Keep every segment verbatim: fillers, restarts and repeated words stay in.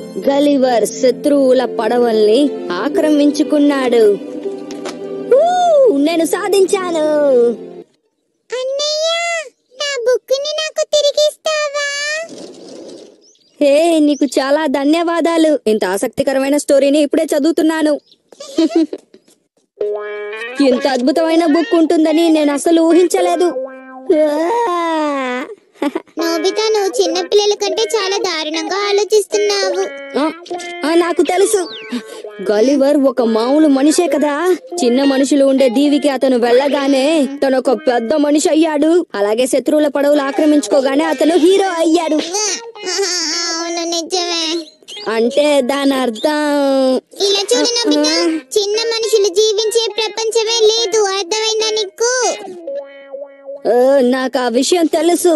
Gulliver శత్రువుల పడవల్ని ఆక్రమించుకున్నాడు. నేను సాధించాను. అన్నయ్య, నా బుక్కుని నాకు తిరిగిస్తావా? హే, నీకు చాలా ధన్యవాదాలు. ఇంత ఆసక్తికరమైన స్టోరీని ఇప్పుడే చదువుతున్నాను. ఇంత అద్భుతమైన బుక్ ఉంటుందని నేను అసలు ఊహించలేదు. నోబితా, నువ్వు చిన్న పిల్లల కంటే చాలా దారుణంగా ఆలోచిస్తున్నావు. నాకు తెలుసు. గలివర్ ఒక మామూలు మనిషే కదా. చిన్న మనుషులు ఉండే దీవికి అతను వెళ్ళగానే తను ఒక పెద్ద మనిషి అయ్యాడు. అలాగే శత్రువుల పడవలు ఆక్రమించుకోగానే అతను హీరో అయ్యాడు. అవును, నిజమే. అంటే దాని అర్థం ఇలా చూడు నోబితా, చిన్న మనుషులు జీవించే ప్రపంచమే లేదు. అర్థమైందా నీకు? నాకు ఆ విషయం తెలుసు.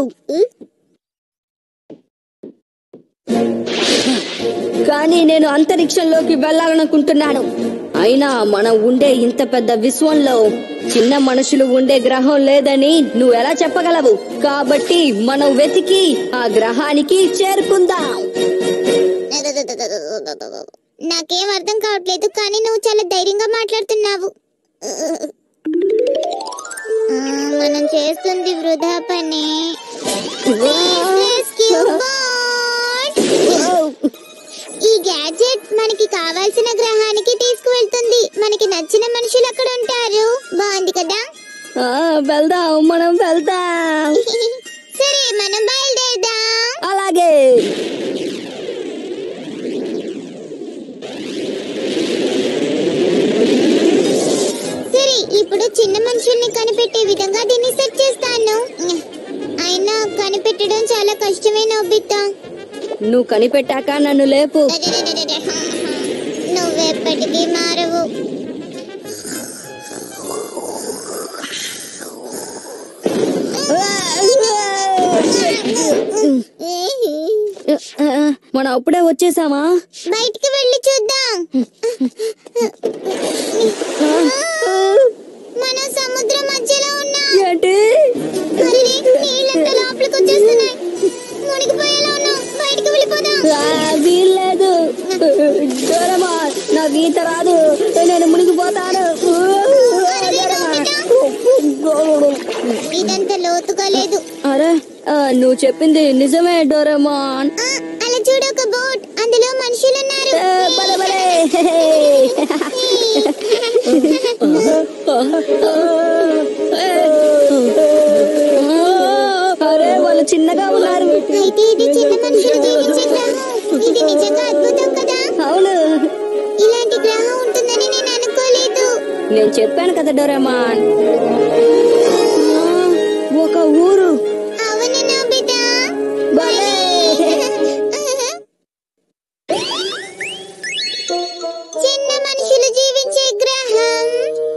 కానీ నేను అంతరిక్షంలోకి వెళ్ళాలనుకుంటున్నాను. అయినా మనం ఉండే ఇంత పెద్ద విశ్వంలో చిన్న మనుషులు ఉండే గ్రహం లేదని నువ్వు ఎలా చెప్పగలవు? కాబట్టి మనం వెతికి ఆ గ్రహానికి చేరుకుందాం. నాకేం అర్థం కావట్లేదు, కానీ నువ్వు చాలా ధైర్యంగా మాట్లాడుతున్నావు. మనం చేస్తుంది వృధా పని. ఈ గ్యాడ్జెట్ మనకి కావాల్సిన గ్రహానికి తీసుకువెళ్తుంది. మనకి నచ్చిన మనుషులు అక్కడ ఉంటారు. బాగుంది కదా? వెళ్దాం, మనం వెళ్దాం. సరే, మనం బయలుదేరదాం. అలాగే. సరే, ఇప్పుడు చిన్న మనుషుల్ని కనిపెట్టే విధంగా దీన్ని సెట్ చేస్తాను. అయినా కనిపెట్టడం చాలా కష్టమే నోబితా. నువ్వు కనిపెట్టాక నన్ను లేపు. నువ్వెప్పటికీ మారవు. మనం అప్పుడే వచ్చేసామా? బయటికి వెళ్ళి చూద్దాం. మనం సముద్రం మధ్యలో ఉన్నాం. ఏంటి? నీళ్ళంతా లోపలికి వచ్చేస్తున్నాయి. మునిగిపోయేలా ఉన్నాం. బయటికి వెళ్ళిపోదాం. వీల్లేదు. నాకు ఈత రాదు. నేను మునిగిపోతాను. ఇదంతా లోతుగా లేదు. అరే, నువ్వు చెప్పింది నిజమే డోరేమాన్. అలా చూడు, ఒక బోట్. అందులో మనుషులు ఉన్నారు. అరే, వాళ్ళు చిన్నగా ఉన్నారు. అయితే ఇది చిన్న మనుషులు జీవించే గ్రహం. ఇది నిజంగా అద్భుతం కదా? అవును. ఇలాంటి గ్రహం ఉంటుందని నేను అనుకోలేదు. నేను చెప్పాను కదా డోరేమాన్, ఒక ఊరు. అవును నోబితా. చిన్న మనుషులు జీవించే గ్రహం.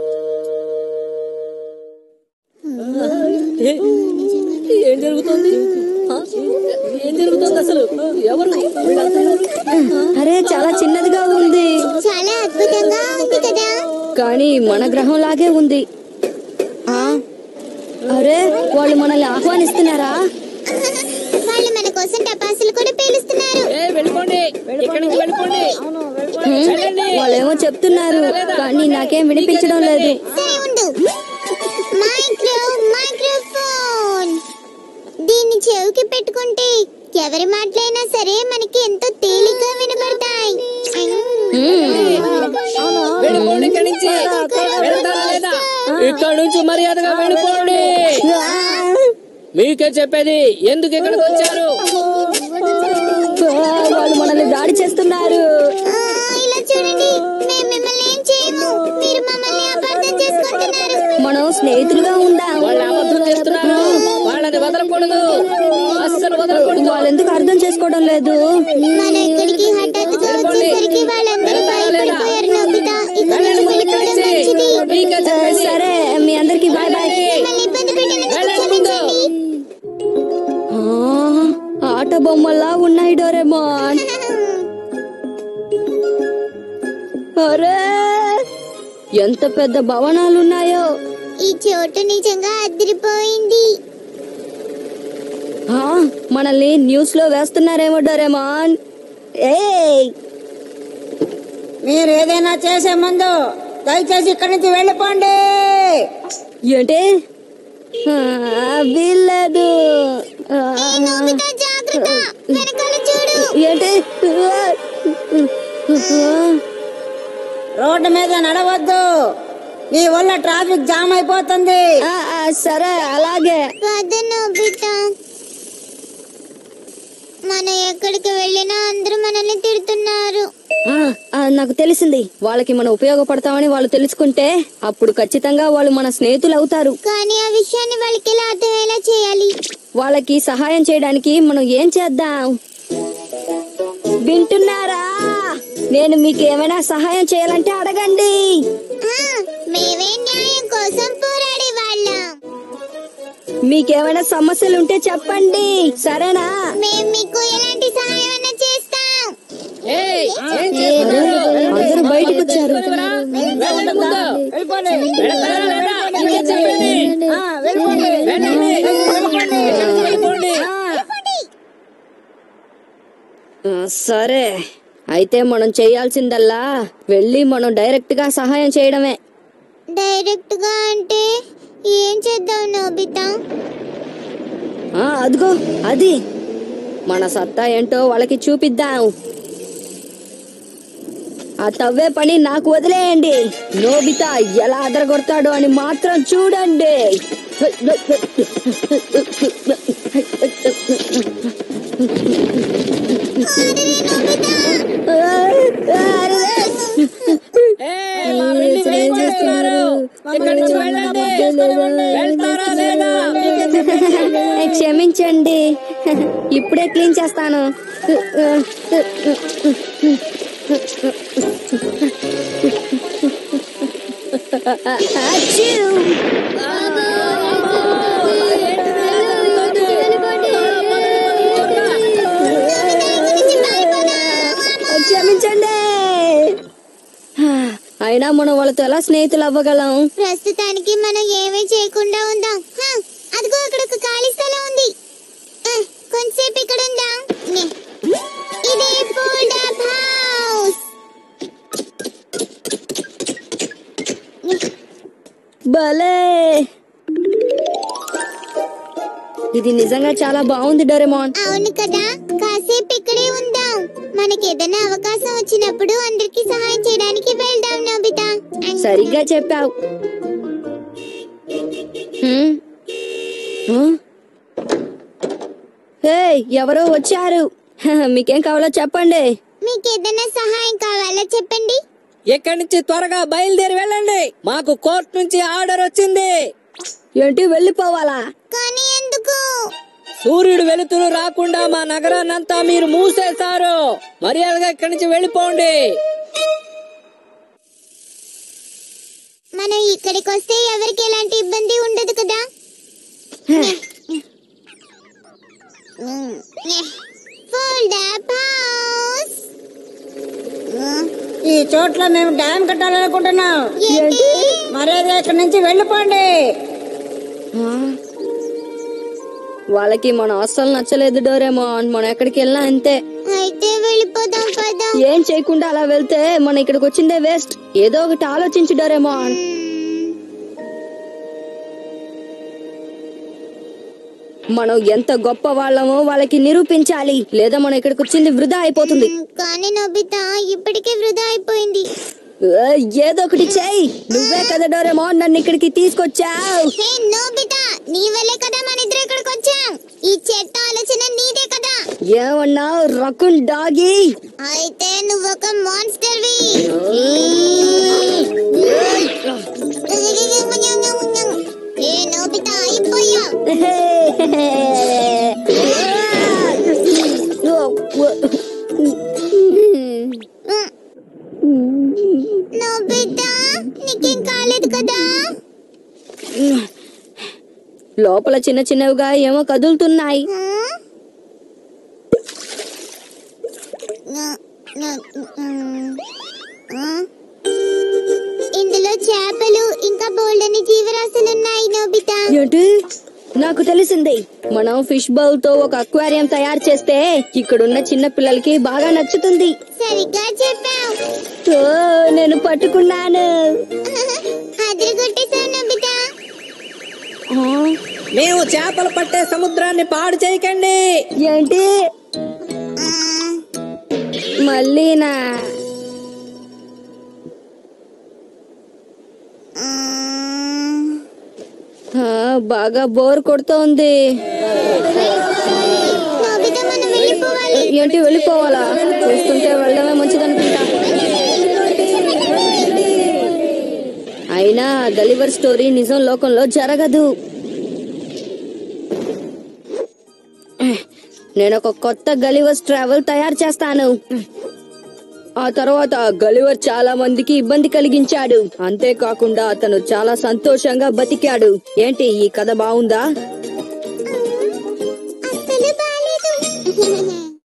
ఏం జరుగుతుంది? ఏం జరుగుతుంది అసలు? ఎవరు? అరే, చాలా చిన్నదిగా ఉంది. చాలా అద్భుతంగా ఉంది కదా? కానీ మన గ్రహం లాగే ఉంది. అరే, వాళ్ళు మనల్ని ఆహ్వానిస్తున్నారా? వాళ్ళు మన కోసం టపాసులు కూడా పేలుస్తున్నారు. వాళ్ళేమో చెప్తున్నారు, కానీ నాకేం వినిపించడం లేదు. Micro microphone. దీన్ని చెవికి పెట్టుకుంటే ఎవరి మాటలైనా సరే మనకి ఎంతో తేలిగ్గా వినబడతాయి. ఇక్కడ నుంచి మర్యాదగా వెళ్ళిపోండి. మీకే చెప్పేది. ఎందుకు ఇక్కడికి వచ్చారు? వాళ్ళు మనల్ని దాడి చేస్తున్నారు. ఇలా చూడండి, మేము మిమ్మల్ని ఏం చేయము. మీరు మమ్మల్ని అపార్థం చేసుకుంటున్నారు. మనం స్నేహితులుగా ఉందాం. వాళ్ళు అబద్ధం చేస్తున్నారు. వాళ్ళని వదలకూడదు, అస్సలు వదలకూడదు. వాళ్ళు ఎందుకు అర్థం చేసుకోవడం లేదు? మన ఇక్కడికి హఠాత్తుగా వచ్చేసరికి వాళ్ళందరూ భయపడిపోయారు నోబితా. ఇక్కడ నుంచి వెళ్ళిపోవడం మంచిది. సరే, మీ అందరికి బాయ్ బాయ్. ఆట బొమ్మలా ఉన్నాయి డోరేమాన్. అరే, ఎంత పెద్ద భవనాలు ఉన్నాయో. ఈ చోటు నిజంగా అదిరిపోయింది. మనల్ని న్యూస్ లో వేస్తున్నారేమో డోరేమాన్. ఏ మీరు ఏదైనా చేసే ముందు దయచేసి ఇక్కడి నుంచి వెళ్ళిపోండి. ఏంటి ఆ, వీల్లేదు ఆ, నోబితా జాగ్రత్త, వెనకాల చూడు. ఏంటి రోడ్డు మీద నడవద్దు, మీ వల్ల ట్రాఫిక్ జామ్ అయిపోతుంది. ఆ, ఆ, సరే అలాగే. పద నోబితా, మనం ఎక్కడికి వెళ్ళినా అందరూ మనల్ని తిడుతున్నారు. ఆ, ఆ, నాకు తెలిసింది. వాళ్ళకి మనం ఉపయోగపడతామని వాళ్ళు తెలుసుకుంటే అప్పుడు ఖచ్చితంగా వాళ్ళు మన స్నేహితులు అవుతారు. కానీ ఆ విషయాన్ని వాళ్ళకి ఎలా అర్థమయ్యేలా చేయాలి? వాళ్ళకి సహాయం చేయడానికి మనం ఏం చేద్దాం? వింటున్నారా? నేను మీకు ఏమైనా సహాయం చేయాలంటే అడగండి. ఆ, మేమే న్యాయం కోసం పోరాడే వాళ్ళం. మీకేమైనా సమస్యలు ఉంటే చెప్పండి, సరేనా? మేము మీకు ఎలాంటి సహాయం అయినా చేస్తాం. ఏయ్, ఏం చేస్తున్నారు? అందరూ బయటకు వచ్చారు. వెళ్ళరా? వెళ్ళండి ముందు. వెళ్ళిపోండి. వెళ్తారా లేదా? ఇంకేం చెప్పండి? ఆ, వెళ్ళిపోండి. వెళ్ళండి. వెళ్ళిపోండి. ఆ, సరే అయితే మనం చేయాల్సిందల్లా వెళ్ళి మనం డైరెక్ట్ గా సహాయం చేయడమే. డైరెక్ట్ గా అంటే ఏం చేద్దాం నోబితా? ఆ, అదిగో అది మన సత్తా ఏంటో వాళ్ళకి చూపిద్దాం. ఆ తవ్వే పని నాకు వదిలేయండి. నోబితా ఎలా అదరగొడతాడో అని మాత్రం చూడండి. ఏయ్, మా వెళ్ళి ఏం చేస్తున్నారు? ఇక్కడి నుంచి వెళ్ళండి. వెళ్తారా లేదా? మీకేం చెప్పండి? క్షమించండి, ఇప్పుడే క్లీన్ చేస్తాను. అచ్చూ! క్షమించండి. అయినా మనం వాళ్ళతో ఎలా స్నేహితులు అవ్వగలం? ప్రస్తుతానికి మనం ఏమీ చేయకుండా ఉందాం. హా, అదిగో అక్కడ ఒక ఖాళీ స్థలం ఉంది. ఆ, కొంచెంసేపు ఇక్కడ ఉందాం. నే. ఇదే ఫోల్డ్ అప్ హౌస్. భలే, ఇది నిజంగా చాలా బాగుంది డోరేమోన్. అవును కదా, కాసేపు ఇక్కడే ఉందాం. మనకి ఏదైనా అవకాశం వచ్చినప్పుడు అందరికి సహాయం చేయడానికి వెళ్దాం నోబితా. సరిగ్గా చెప్పావు. హ్మ్? ఆ? హే, ఎవరో వచ్చారు. మీకేం కావాలో చెప్పండి. మీకు ఏదైనా సహాయం కావాలా చెప్పండి. ఇక్కడి నుంచి త్వరగా బయలుదేరి వెళ్ళండి. మాకు కోర్టు నుంచి ఆర్డర్ వచ్చింది. ఏంటి, వెళ్ళిపోవాలా? కానీ ఎందుకు? సూర్యుడు వెలుతురు రాకుండా మా నగరాన్నంతా మీరు మూసేశారు. మర్యాదగా ఇక్కడి నుంచి వెళ్ళిపోండి. మనం ఇక్కడికి వస్తే ఎవరికి ఎలాంటి ఇబ్బంది ఉండదు కదా. Fold up house. ఈ చోట్ల మేము డ్యామ్ కట్టాలనుకుంటున్నాం. ఏంటి? మరేదో ఇక్కడి నుంచి వెళ్ళిపోండి. ఆ? వాళ్ళకి మన అస్సలు నచ్చలేదు డోరేమోన్. మనం ఎక్కడికి వెళ్ళినా అంతే. అయితే వెళ్ళిపోదాం పదా. ఏం చేయకుండా అలా వెళ్తే మనం ఇక్కడికి వచ్చిందే వేస్ట్. ఏదో ఒకటి ఆలోచించు డోరేమోన్. మనం ఎంత గొప్ప వాళ్ళమో వాళ్ళకి నిరూపించాలి, లేదా మనం ఇక్కడికి వచ్చింది వృధా అయిపోతుంది. కానీ నోబితా ఇప్పటికే వృధా అయిపోయింది. ఆ, ఏదో ఒకటి చెయ్యి. నువ్వే కదా డోరేమోన్ నన్ను ఇక్కడికి తీసుకొచ్చావు. హే నోబితా, నీ వల్లే కదా మన ఇద్దరు ఇక్కడికి వచ్చాం. ఈ చెత్త ఆలోచన నీదే కదా. ఏమన్నావు రకున్ డాగి? అయితే నువ్వు ఒక మాన్స్టర్వి. ఏ నోబితా అయిపోయా. నోబితా నీకేం కాలేదు కదా. లోపల చిన్న చిన్నవిగా ఏమో కదులుతున్నాయి. ఇందులో చేపలు ఇంకా బోల్డని జీవరాశులు ఉన్నాయి నోబితా. ఏంటి, నాకు తెలిసింది. మనం ఫిష్ బౌల్ తో ఒక అక్వేరియం తయారు చేస్తే ఇక్కడున్న చిన్న పిల్లలకి బాగా నచ్చుతుంది. సరిగ్గా చెప్పావు. ఓ, నేను పట్టుకున్నాను. అదిరిగొట్టేశావు నోబితా. ఆ, మేము చేపలు పట్టే సముద్రాన్ని పాడు చేయకండి. ఏంటి ఆ, మళ్ళీనా? ఆ. ఆ, బాగా బోర్ కొడుతోంది. నోబితా మనం వెళ్ళిపోవాలి. ఏంటి వెళ్ళిపోవాలా? చూస్తుంటే వెళ్ళడమే మంచిదనుకుంటా. అయినా గలివర్ స్టోరీ నిజం లోకంలో జరగదు. నేను ఒక కొత్త గలివర్స్ ట్రావెల్ తయారు చేస్తాను. ఆ తర్వాత గలివర్ చాలా మందికి ఇబ్బంది కలిగించాడు. అంతేకాకుండా అతను చాలా సంతోషంగా బతికాడు. ఏంటి ఈ కథ బాగుందా? అస్సలు బాలేదు.